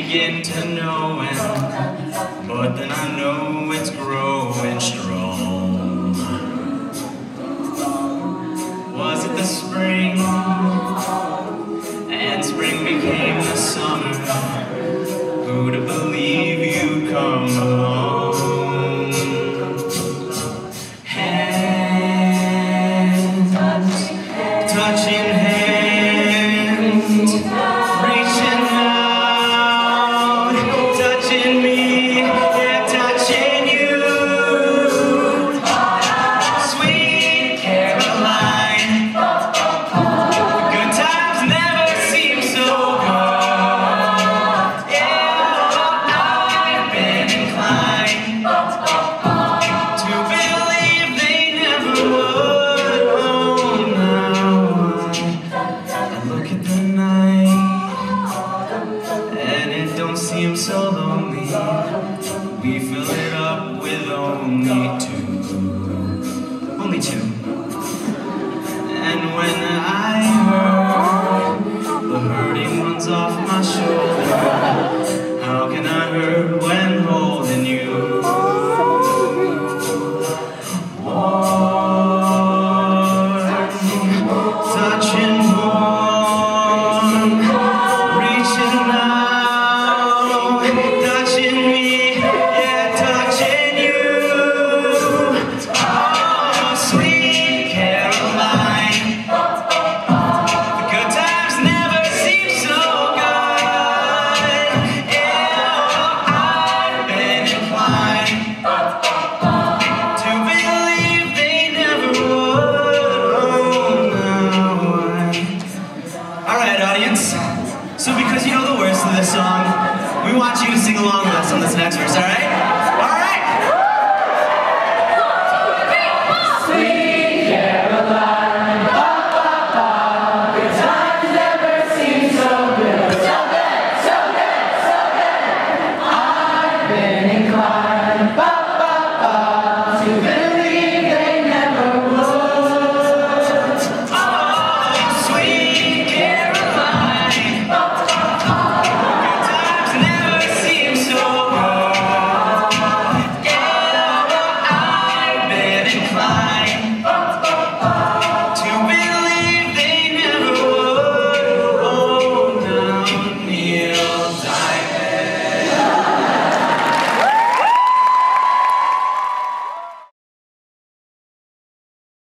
begin to know it, but then I know it's growing strong. Was it the spring? And spring became the summer. Who'd have believed you'd come along? Hands touching hands, reaching out, touching me, yeah, touching you. Sweet Caroline, good times never seem so good. Yeah, I've been inclined to believe they never would. Oh, now I look at the night and it don't seem so lonely. We fill it up with only two. And when I hurt, the hurting runs off my shoulder. How can I hurt when holding you? Warm, touching warm, reaching out, touching me, yeah, touching you. Oh, sweet Caroline, the good times never seem so good. Yeah, I've been inclined to believe they never would. Oh, now Alright, audience. So because you know the words to this song, we want you to sing along with us on this next verse, alright?